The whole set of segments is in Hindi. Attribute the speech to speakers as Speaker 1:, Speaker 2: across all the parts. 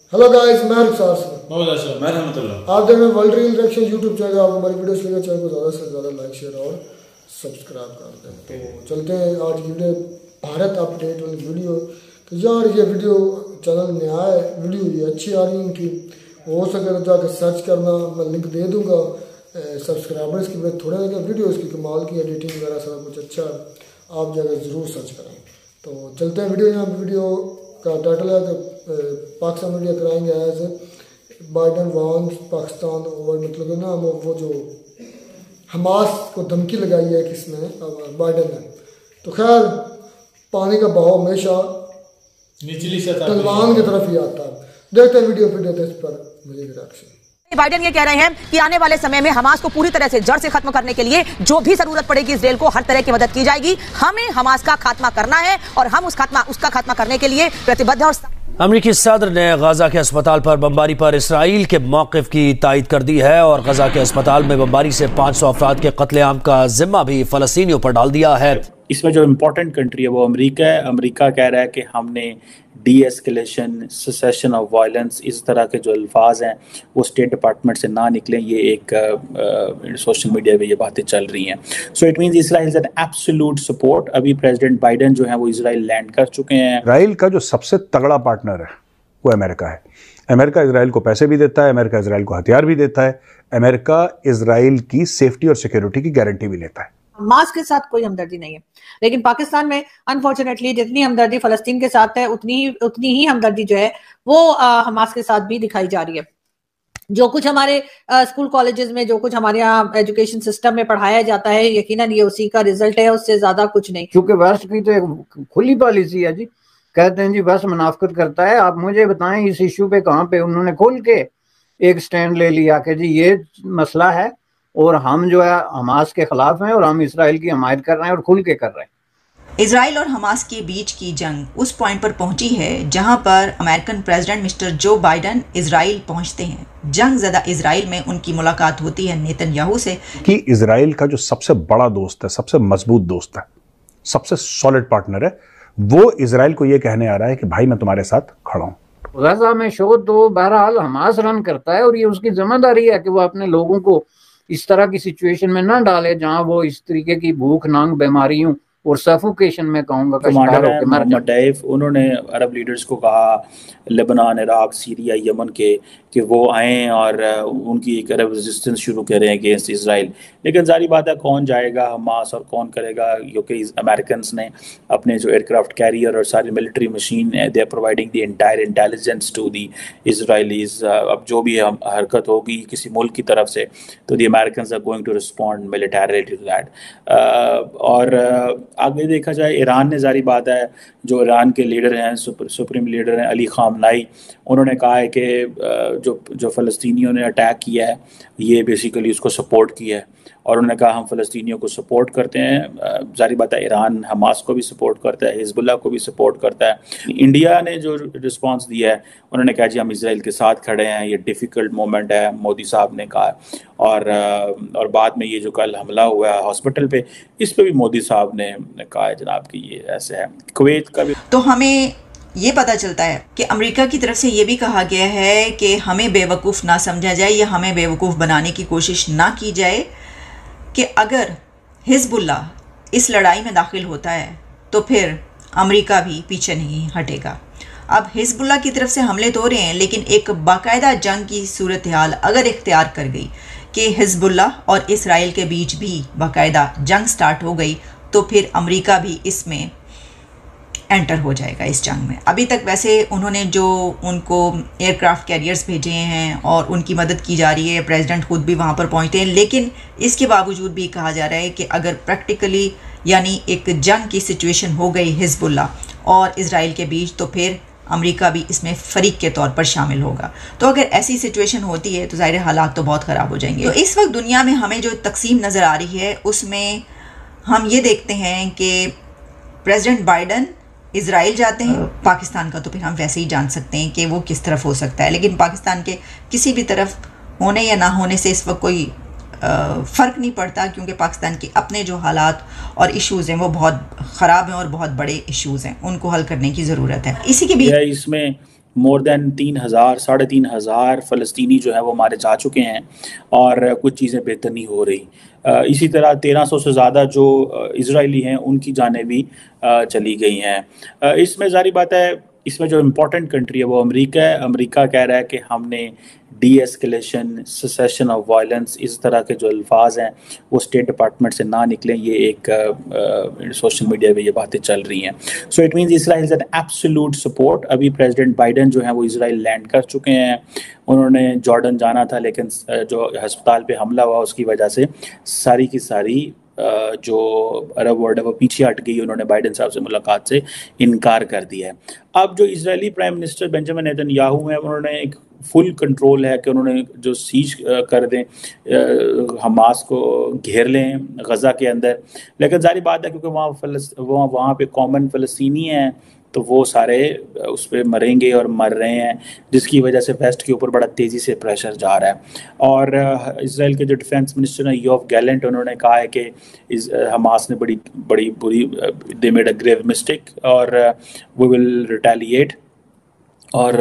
Speaker 1: हेलो गाइस, मैं रुखसार से
Speaker 2: मैं रहमतुल्लाह।
Speaker 1: आप देख रहे हैं world real reaction YouTube channel. आप हमारी वीडियोस लेकर चैनल को ज़्यादा से ज़्यादा लाइक शेयर और सब्सक्राइब कर दें। तो चलते हैं आज की वीडियो, भारत अपडेट वाली वीडियो। तो यार ये वीडियो चैनल में आए, वीडियो ये अच्छी आ रही है इनकी, हो सके तो जाकर सर्च करना, मैं लिंक दे दूँगा। सब्सक्राइबर्स की वजह थोड़े लगे, वीडियो इसकी कमाल की एडिटिंग वगैरह सब कुछ अच्छा है, आप जाकर ज़रूर सर्च करें। तो चलते हैं वीडियो। यहाँ वीडियो का टाइटल है कि पाकिस्तान मीडिया कराएंगे as Biden warns Pakistan over, मतलब ना वो जो हमास को धमकी लगाई है किसने, बाइडन ने। तो खैर पानी का बहाव हमेशा
Speaker 2: निचली सतह
Speaker 1: तलवान की तरफ ही आता है। देखते हैं वीडियो फिर इस पर मुझे रिएक्शन।
Speaker 3: बाइडेन ये कह रहे हैं कि आने वाले समय में हमास को पूरी तरह से जड़ से खत्म करने के लिए जो भी जरूरत पड़ेगी इजराइल को हर तरह की मदद की जाएगी। हमें हमास का खात्मा करना है और हम उसका खात्मा करने के लिए प्रतिबद्ध हैं।
Speaker 4: अमरीकी सदर ने गजा के अस्पताल पर बमबारी पर इसराइल के मौक़िफ़ की तायद कर दी है और गजा के अस्पताल में बमबारी से 500 अफराद के कत्लेआम का जिम्मा भी फलस्तीनियों पर डाल दिया है।
Speaker 5: इसमें जो इम्पोर्टेंट कंट्री है वो अमेरिका है। अमेरिका कह रहा है कि हमने de escalation, cessation of violence, इस तरह के जो अल्फाज हैं वो स्टेट डिपार्टमेंट से ना निकलें। ये एक सोशल मीडिया पे ये बातें चल रही हैं। So it means Israel an absolute support. अभी प्रेसिडेंट बाइडन जो है वो इसराइल लैंड कर चुके हैं।
Speaker 6: इसराइल का जो सबसे तगड़ा पार्टनर है वो अमेरिका है। अमेरिका इसराइल को पैसे भी देता है, अमेरिका इसराइल को हथियार भी देता है, अमेरिका इसराइल की सेफ्टी और सिक्योरिटी की गारंटी भी लेता है।
Speaker 7: हमास के साथ कोई हमदर्दी नहीं है, लेकिन पाकिस्तान में अनफॉर्चुनेटली जितनी हमदर्दी फलस्तीन के साथ है उतनी ही हमदर्दी जो है वो हमास के साथ भी दिखाई जा रही है। जो कुछ हमारे स्कूल कॉलेजेस में, जो कुछ हमारे यहाँ एजुकेशन सिस्टम में पढ़ाया जाता है, यकीनन ये उसी का रिजल्ट है, उससे ज्यादा कुछ नहीं।
Speaker 8: क्योंकि वेस्ट की तो एक खुली पॉलिसी है जी, कहते हैं जी वेस्ट मुनाफकत करता है। आप मुझे बताएं इस इशू पे कहाँ पे उन्होंने खोल के एक स्टैंड ले लिया कि जी ये मसला है और हम जो है हमास के खिलाफ हैं और हम इसराइल की हमायत कर रहे हैं और खुल के कर रहे हैं।
Speaker 9: इसराइल और हमास के बीच की जंग उस पॉइंट पर पहुंची है जहां पर American president mister Joe Biden Israel पहुंचते हैं। जंग ज़दा इसराइल में उनकी मुलाकात होती है नेतन्याहू से
Speaker 6: कि इसराइल का जो सबसे बड़ा दोस्त है, सबसे मजबूत दोस्त है, सबसे सॉलिड पार्टनर है, वो इसराइल को ये कहने आ रहा है कि भाई मैं तुम्हारे साथ खड़ा हूं।
Speaker 8: गजा में शो तो बहरहाल हमास रन करता है और ये उसकी जिम्मेदारी है कि वो अपने लोगों को इस तरह की सिचुएशन में ना डाले जहां वो इस तरीके की भूख, नांग, बीमारियों और सफोकेशन में कहूँगा
Speaker 5: मोहम्मद डैफ, उन्होंने अरब लीडर्स को कहा, लेबनान, इराक, सीरिया, यमन के, कि वो आएँ और उनकी एक अरब रेजिस्टेंस शुरू करें अगेंस्ट इसराइल। लेकिन जारी बात है कौन जाएगा हमास और कौन करेगा, क्योंकि अमेरिकन ने अपने जो एयरक्राफ्ट कैरियर और सारी मिलिट्री मशीन है, they are providing the entire intelligence to the Israelis. अब जो भी हरकत होगी किसी मुल्क की तरफ से तो the American are going to respond militarily to that. और आगे देखा जाए ईरान ने, जारी बात है जो ईरान के लीडर हैं, सुप्रीम लीडर हैं अली ख़ामनेई, उन्होंने कहा है कि जो फ़लस्तीनियों ने अटैक किया है ये बेसिकली उसको सपोर्ट किया है और उन्होंने कहा हम फ़लस्तीनियों को सपोर्ट करते हैं। जारी बात है ईरान हमास को भी सपोर्ट करता है, हिजबुल्लाह को भी सपोर्ट करता है। इंडिया ने जो रिस्पांस दिया है उन्होंने कहा जी हम इसराइल के साथ खड़े हैं, ये डिफ़िकल्ट मोमेंट है, मोदी साहब ने कहा। और बाद में ये जो कल हमला हुआ है हॉस्पिटल पे, इस पर भी मोदी साहब ने कहा है जनाब कि ये ऐसे है। कुवैत का भी
Speaker 9: तो हमें ये पता चलता है कि अमेरिका की तरफ से ये भी कहा गया है कि हमें बेवकूफ़ ना समझा जाए या हमें बेवकूफ़ बनाने की कोशिश ना की जाए कि अगर हिजबुल्लाह इस लड़ाई में दाखिल होता है तो फिर अमेरिका भी पीछे नहीं हटेगा। अब हिजबुल्लाह की तरफ से हमले तो हो रहे हैं, लेकिन एक बाकायदा जंग की सूरत हाल अगर इख्तियार कर गई कि हिजबुल्लाह और इसराइल के बीच भी बाकायदा जंग स्टार्ट हो गई तो फिर अमेरिका भी इसमें एंटर हो जाएगा इस जंग में। अभी तक वैसे उन्होंने जो उनको एयरक्राफ्ट कैरियर्स भेजे हैं और उनकी मदद की जा रही है, प्रेसिडेंट खुद भी वहाँ पर पहुँचते हैं, लेकिन इसके बावजूद भी कहा जा रहा है कि अगर प्रैक्टिकली यानी एक जंग की सिचुएशन हो गई हिजबुल्लाह और इसराइल के बीच तो फिर अमेरिका भी इसमें फ़रीक के तौर पर शामिल होगा। तो अगर ऐसी सिचुएशन होती है तो ज़ाहिर हालात तो बहुत ख़राब हो जाएंगे। तो इस वक्त दुनिया में हमें जो तकसीम नज़र आ रही है उसमें हम ये देखते हैं कि प्रेसिडेंट बाइडन इजराइल जाते हैं। पाकिस्तान का तो फिर हम वैसे ही जान सकते हैं कि वो किस तरफ हो सकता है, लेकिन पाकिस्तान के किसी भी तरफ होने या ना होने से इस वक्त कोई फ़र्क नहीं पड़ता, क्योंकि पाकिस्तान के अपने जो हालात और इश्यूज़ हैं वो बहुत ख़राब हैं और बहुत बड़े इश्यूज़ हैं, उनको हल करने की ज़रूरत है। इसी के भी
Speaker 5: इसमें मोर देन 3,000 3,500 फ़लस्तीनी जो है वो मारे जा चुके हैं और कुछ चीज़ें बेहतर नहीं हो रही। इसी तरह 1300 से ज़्यादा जो इजरायली हैं उनकी जानें भी चली गई हैं। इसमें ज़ाहिर बात है, इसमें जो इम्पोर्टेंट कंट्री है वो अमेरिका है। अमेरिका कह रहा है कि हमने de escalation, cessation of violence, इस तरह के जो अल्फाज हैं वो स्टेट डिपार्टमेंट से ना निकलें। ये एक सोशल मीडिया पे ये बातें चल रही हैं। So it means Israel is an absolute support. अभी प्रेसिडेंट बाइडन जो है वो इसराइल लैंड कर चुके हैं। उन्होंने जॉर्डन जाना था, लेकिन जो अस्पताल पे हमला हुआ उसकी वजह से सारी की सारी जो अरब वर्ल्ड है वो पीछे हट गई। उन्होंने बाइडन साहब से मुलाकात से इनकार कर दिया है। अब जो Israeli prime minister Benjamin Netanyahu हैं, उन्होंने एक फुल कंट्रोल है कि उन्होंने जो सीज कर दें, हमास को घेर लें गज़ा के अंदर। लेकिन जारी बात है क्योंकि वहाँ पे कॉमन फ़लस्तीनी हैं तो वो सारे उस पर मरेंगे और मर रहे हैं, जिसकी वजह से वेस्ट के ऊपर बड़ा तेज़ी से प्रेशर जा रहा है। और इसराइल के जो डिफेंस मिनिस्टर हैं योव गैलेंट, उन्होंने कहा है कि हमास ने बड़ी बुरी they made a grave mistake और वी विल रिटेलिएट। और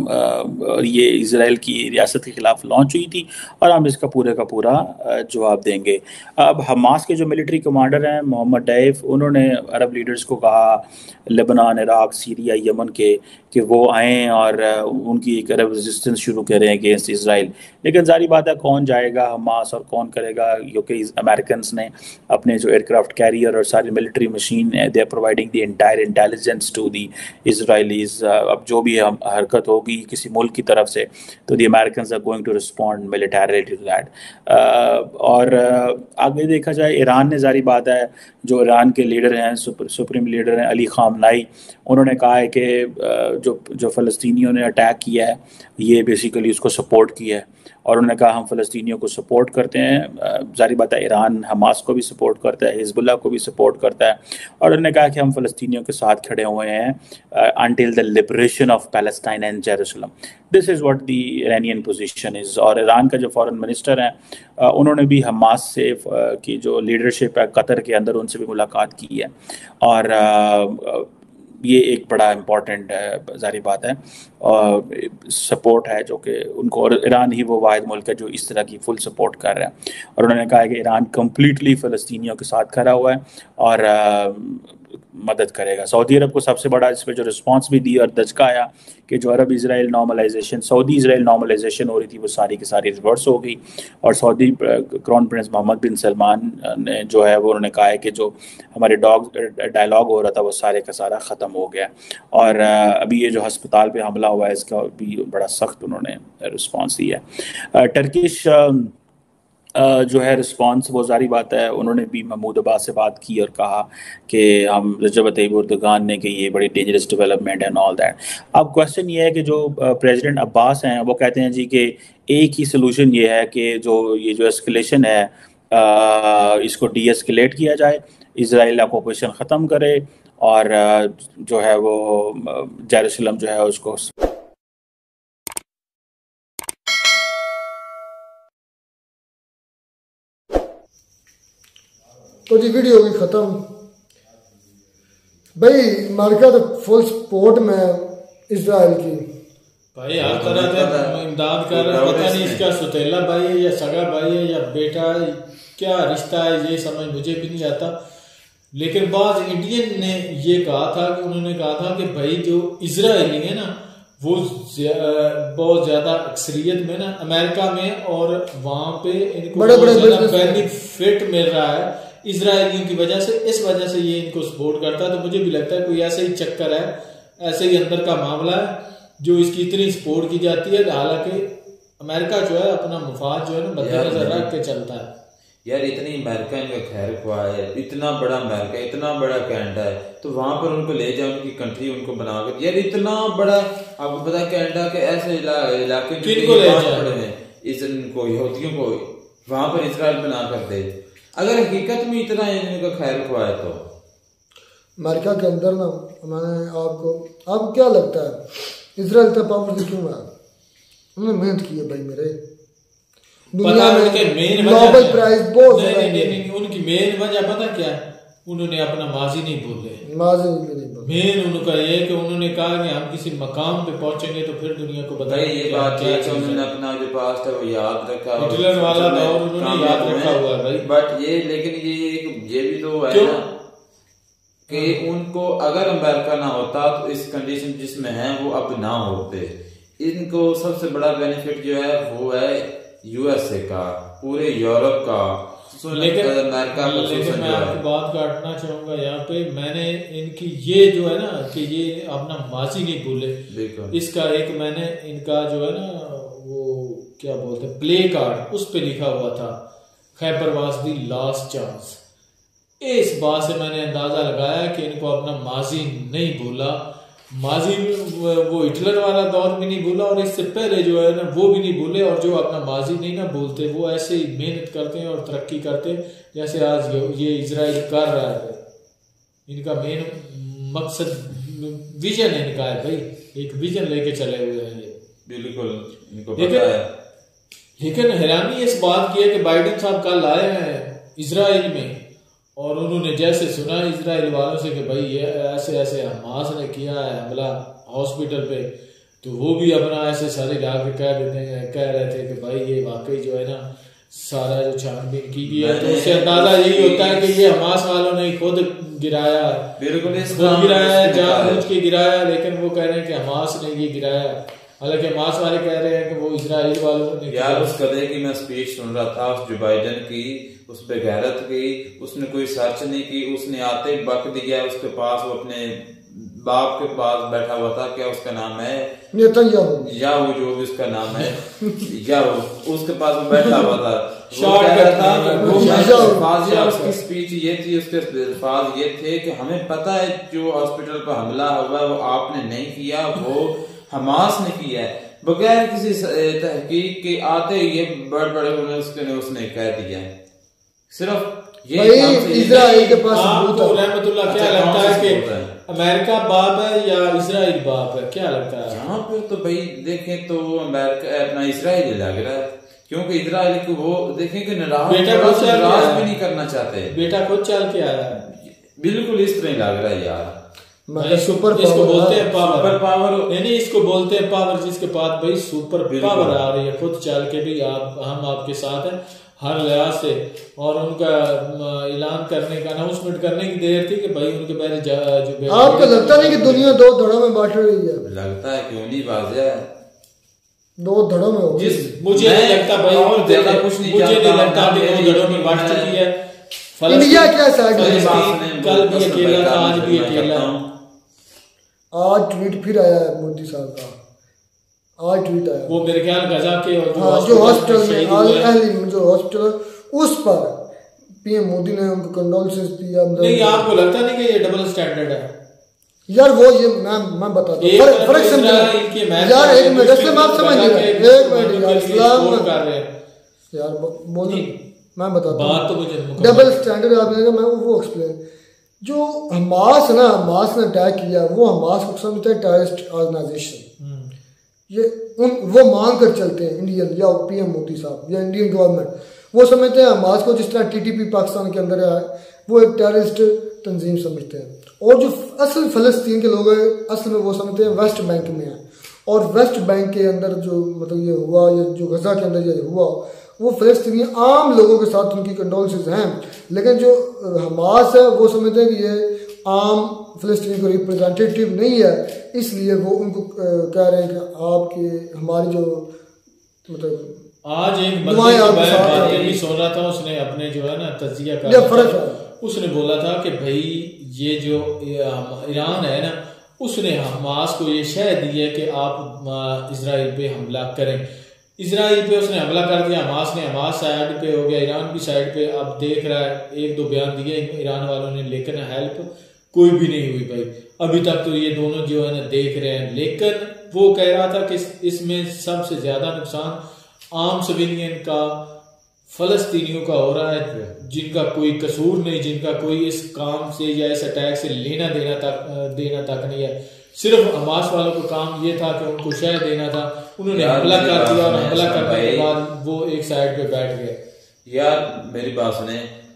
Speaker 5: ये इजराइल की रियासत के ख़िलाफ़ लॉन्च हुई थी और हम इसका पूरे का पूरा जवाब देंगे। अब हमास के जो मिलिट्री कमांडर हैं मोहम्मद डैफ, उन्होंने अरब लीडर्स को कहा, लेबनान, इराक़, सीरिया, यमन के, कि वो आएँ और उनकी एक अरब रेजिस्टेंस शुरू करें अगेंस्ट इसराइल। लेकिन जारी बात है कौन जाएगा हमास और कौन करेगा, क्योंकि अमेरिकन ने अपने जो एयरक्राफ्ट कैरियर और सारी मिलिट्री मशीन है, they are providing the entire intelligence to the Israelis. अब जो भी हरकत होगी किसी मुल्क की तरफ से तो the American are going to respond militarily to that. और आगे देखा जाए ईरान ने, जारी बात है जो ईरान के लीडर हैं, सुप्रीम लीडर हैं अली ख़ामनेई, उन्होंने कहा है कि जो फ़लस्तीनियों ने अटैक किया है ये बेसिकली उसको सपोर्ट किया है। और उन्होंने कहा हम फ़लस्तीनियों को सपोर्ट करते हैं। जारी बात है ईरान हमास को भी सपोर्ट करता है, हिजबुल्लाह को भी सपोर्ट करता है। और उन्होंने कहा कि हम फ़लस्तीनियों के साथ खड़े हुए हैं until the liberation of Palestine and Jerusalem. This is what the Iranian position is. और ईरान का जो फॉरेन मिनिस्टर हैं उन्होंने भी हमास से की जो लीडरशिप है कतर के अंदर, उनसे भी मुलाकात की है। और ये एक बड़ा इम्पॉर्टेंट जारी बात है और सपोर्ट है जो कि उनको, और ईरान ही वो वाहिद मुल्क है जो इस तरह की फुल सपोर्ट कर रहा है। और उन्होंने कहा है कि ईरान कम्प्लीटली फ़लस्तीनियों के साथ खड़ा हुआ है और मदद करेगा। सऊदी अरब को सबसे बड़ा इस पर जो रिस्पांस भी दी और दचका आया कि जो Arab Israel normalisation, Saudi Israel normalisation हो रही थी वो सारी की सारी रिवर्स हो गई। और Saudi crown prince Mohammed bin Salman ने जो है वो उन्होंने कहा है कि जो हमारे डायलॉग हो रहा था वो सारे का सारा ख़त्म हो गया। और अभी ये जो हस्पताल पे हमला हुआ है इसका भी बड़ा सख्त उन्होंने रिस्पांस दिया है। टर्किश जो है रिस्पांस वो जारी बात है, उन्होंने भी महमूद अब्बास से बात की और कहा कि हम रजब तय्यब एर्दोगान ने कि ये बड़ी dangerous development and all that. अब क्वेश्चन ये है कि जो प्रेसिडेंट अब्बास हैं वो कहते हैं जी कि एक ही सोल्यूशन ये है कि ये जो एस्केलेशन है इसको डी एस्केलेट किया जाए, इसराइल ऑक्यूपेशन ख़त्म करे और जो है वो जेरूसलम जो है उसको
Speaker 1: तो जी वीडियो होगी ख़त्म। भाई अमेरिका तो फुल सपोर्ट में इसराइल की,
Speaker 2: भाई हर तरह से इमदाद कर रहा है। पता नहीं इसका सुतेला भाई है या सगा भाई है या बेटा है, क्या रिश्ता है ये समझ मुझे भी नहीं आता। लेकिन बाज इंडियन ने ये कहा था कि उन्होंने कहा था कि भाई जो इजरायली है ना वो बहुत ज्यादा अक्सरियत में ना अमेरिका में और वहां पे इनको बहुत बेनिफिट मिल रहा है इजरायलियों की वजह से, इस वजह से ये इनको सपोर्ट करता है। तो मुझे भी लगता है कोई ऐसे ही चक्कर है, ऐसे ही अंदर का मामला है जो इसकी इतनी सपोर्ट की जाती है। हालांकि अमेरिका जो है अपना मुफाद जो है ना मद्देनजर रख के चलता है।
Speaker 10: यार इतनी अमेरिका इनका खैर ख्वाह है, इतना बड़ा अमेरिका, इतना बड़ा कनाडा है, तो वहां पर उनको ले जाओ, उनकी कंट्री उनको बनाकर। यार इतना बड़ा आपको पता है कनाडा के ऐसे इलाके पड़े हैं इनको यहूदियों को, वहां पर इसराइल बना कर दे। अगर हकीकत में इतना इनका खैर ख्वाह है तो
Speaker 1: अमेरिका के अंदर ना, मैंने आपको क्या लगता है इसराइल तक पावरफुल क्यों है? उन्होंने मेहनत की है भाई मेरे, दुनिया में नोबेल प्राइज बहुत
Speaker 2: नहीं, उनकी मेन वजह पता क्या है? उन्होंने अपना माजी नहीं भूले। मेन उनका ये है कि उन्होंने कहा कि हम किसी मकाम पे पहुंचेंगे तो फिर दुनिया को बताएंगे।
Speaker 10: ये बात है कि उन्होंने अपना जो पास्ट है वो याद रखा,
Speaker 2: हिटलर वाला दौर उन्होंने याद रखा हुआ है भाई।
Speaker 10: बट ये लेकिन ये भी तो है ना कि उनको अगर अमेरिका ना होता तो इस कंडीशन जिसमें है वो अब ना होते। इनको सबसे बड़ा बेनिफिट जो है वो है यूएसए का, पूरे यूरोप का,
Speaker 2: लेकिन
Speaker 10: अमेरिका का।
Speaker 2: लेकिन मैं आपकी बात काटना चाहूंगा यहाँ पे, मैंने इनकी ये जो है ना कि ये अपना माजी नहीं भूले, इसका एक मैंने इनका जो है ना वो क्या बोलते हैं प्ले कार्ड, उस पे लिखा हुआ था Khyber was the last chance. इस बात से मैंने अंदाजा लगाया कि इनको अपना माजी नहीं भूला, माजी वो हिटलर वाला दौर भी नहीं भूला और इससे पहले जो है ना वो भी नहीं भूले। और जो अपना माजी नहीं ना भूलते वो ऐसे ही मेहनत करते हैं और तरक्की करते हैं जैसे आज ये इजराइल कर रहा है। इनका मेन मकसद विजन इनका है भाई, एक विजन लेके चले हुए हैं ये,
Speaker 10: बिल्कुल इनको पता है।
Speaker 2: लेकिन हैरानी इस बात की है कि बाइडेन साहब कल आए हैं इजराइल में और उन्होंने जैसे सुना इजराइल वालों से कि भाई ये ऐसे ऐसे हमास ने किया है हमला हॉस्पिटल पे, तो वो भी अपना ऐसे सारे जाके कह रहे थे कि भाई ये वाकई जो है ना सारा जो छानबीन की गई है तो उससे अंदाजा यही होता है कि ये हमास वालों ने खुद गिराया,
Speaker 10: बिल्कुल
Speaker 2: खुद गिराया है, जानबूझ के गिराया। लेकिन वो कह रहे हैं कि हमास ने ये गिराया, हालांकि हमास वाले कह रहे हैं कि वो इजराइल वालों ने।
Speaker 10: यार उस कदे की मैं स्पीच सुन रहा था जो बाइडेन की, उस पे गैरत की, उसने कोई सर्च नहीं की, उसने आते बक दिया उसके पास, वो अपने बाप के पास बैठा हुआ था, क्या उसका नाम है नेतन्याहू, जो भी उसका नाम है याहू, उसके पास वो बैठा हुआ था। उसकी स्पीच ये थी, उसके अल्फाज ये थे कि हमें पता है जो हॉस्पिटल पर हमला हुआ वो आपने नहीं किया, वो हमास ने किया है, बगैर किसी तहकीक के आते ये बड़े उसने कह दिया। सिर्फ ये
Speaker 1: इजराइल के पास
Speaker 2: आपको रहमतुल्लाह क्या लगता है कि अमेरिका बाप है या इजराइल बाप है, क्या लगता है?
Speaker 10: यहाँ पे तो भाई देखें तो अमेरिका अपना इजराइल लग रहा है, क्योंकि इजराइल को वो देखें कि नाराज भी नहीं करना चाहते,
Speaker 2: बेटा खुद चल के आया है,
Speaker 10: बिल्कुल इस तरह लग रहा है यार।
Speaker 2: इसको बोलते हैं पावर, नहीं इसको बोलते हैं पावर, जिसके पास भाई सुपर पावर आ रही है, खुद चल के भी हम आपके साथ हैं हर लिहाज से। और उनका ऐलान करने का, अनाउंसमेंट करने की देर थी कि भाई उनके पहले जो
Speaker 1: आपको लगता नहीं कि दुनिया दो धड़ों में बांट रही है?
Speaker 10: लगता है क्यों नहीं बाज़ है,
Speaker 1: दो धड़ों में होगी।
Speaker 2: मुझे नहीं लगता भाई, कुछ नहीं, मुझे नहीं लगता कि दो धड़ों में बांट चुकी है।
Speaker 1: इंडिया क्या साइड
Speaker 2: कल भी अकेला था, आज भी अकेला।
Speaker 1: आज ट्वीट फिर आया है मोदी साहब का, आज ट्वीट आया,
Speaker 2: वो मेरे ख्याल गजा के
Speaker 1: और जो हॉस्पिटल में जो हॉस्पिटल उस पर पीएम मोदी ने उनको कंडोलेंसेस दिया।
Speaker 2: नहीं आपको लगता नहीं कि ये डबल स्टैंडर्ड है
Speaker 1: यार? वो ये मैं बताता हूँ फर्क समझा यार, एक मिनट इसलिए आप समझ एक मिनट यार, इस्लाम यार बोल मैं बताता हूँ डबल स्टैंडर्ड आपने, मैं वो एक्सप्लेन, जो हमास ने अटैक किया, वो हमास को समझते हैं टेररिस्ट ऑर्गेनाइजेशन, ये वो मांग कर चलते हैं इंडियन या पीएम मोदी साहब या इंडियन गवर्नमेंट, वो समझते हैं हमास को जिस तरह टीटीपी पाकिस्तान के अंदर है वो एक टेररिस्ट तंजीम समझते हैं। और जो असल फ़लस्तीन के लोग हैं असल में वो समझते हैं वेस्ट बैंक में है, और वेस्ट बैंक के अंदर जो मतलब ये हुआ, ये जो गजा के अंदर ये हुआ, वो फ़लस्तीनी आम लोगों के साथ उनकी कंडोलेंसेस हैं, लेकिन जो हमास है वो समझते हैं कि ये आम फ़लस्तीनी को रिप्रेजेंटेटिव नहीं है, इसलिए वो उनको कह रहे हैं कि आपके हमारी जो मतलब
Speaker 2: आज एक बंदे भी सुन रहा था, उसने अपने जो है ना तजिया का उसने बोला था कि भाई ये जो ईरान है ना, उसने हमास को ये शह दी है कि आप इजराइल पे हमला करें। इजराइल पे उसने हमला कर दिया, हमास ने, हमास साइड पे हो गया, ईरान भी साइड पे। अब देख रहा है, एक दो बयान दिए ईरान वालों ने, लेकिन हेल्प कोई भी नहीं हुई भाई अभी तक। तो ये दोनों जो है ना देख रहे हैं, लेकिन वो कह रहा था कि इसमें सबसे ज्यादा नुकसान आम सिविलियन का, फलस्तीनियों का हो रहा है, जिनका कोई कसूर नहीं, जिनका कोई इस काम से या इस अटैक से लेना देना तक नहीं है। सिर्फ हमास वालों को काम ये था कि उनको शह देना था, उन्होंने हमला कर दिया और हमला करने के बाद वो एक साइड पे बैठ गए।
Speaker 10: यार मेरी बात सुने,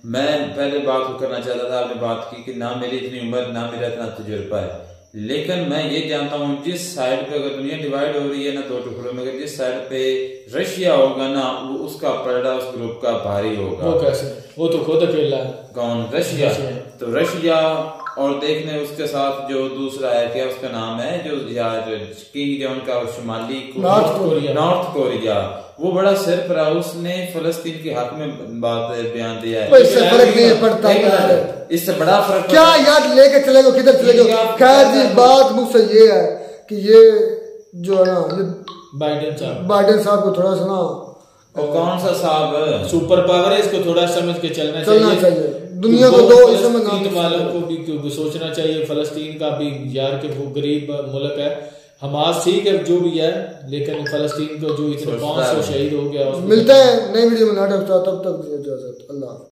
Speaker 10: मैं पहले बात करना चाहता था, आपने बात की कि ना मेरी इतनी उम्र, ना मेरा इतना तजुर्बा है, लेकिन मैं ये जानता हूँ जिस साइड पे अगर दुनिया डिवाइड हो रही है ना दो टुकड़ों में, अगर जिस साइड पे रशिया होगा ना वो उसका पलड़ा उस ग्रुप का भारी होगा।
Speaker 2: वो कैसे? वो तो खुद अकेला है।
Speaker 10: कौन? रशिया। तो रशिया और देखने उसके साथ जो दूसरा है, क्या उसका नाम है, जो यार किंग जो उनका शुमाली नॉर्थ कोरिया, वो बड़ा सिर पर उसने फलस्तीन के हक में बात बयान दिया है।
Speaker 1: इससे फर्क नहीं पड़ता है,
Speaker 10: इससे बड़ा फर्क
Speaker 1: क्या याद लेके चले गो, किधर चले गो। खैर जी बात मुझसे ये है कि ये जो है ना बाइडेन साहब को थोड़ा सा ना,
Speaker 10: कौन सा साहब
Speaker 2: सुपर पावर है, इसको थोड़ा समझ के चलना
Speaker 1: चाहिए। दुनिया को दो
Speaker 2: फलस्तीन वालों को भी सोचना चाहिए। फलस्तीन का भी यार के वो गरीब मुल्क है, हमास ठीक है जो भी है, लेकिन फलस्तीन को जो इतने 500 शहीद हो गया।
Speaker 1: मिलते हैं नई वीडियो में, तब तक इजाजत, अल्लाह।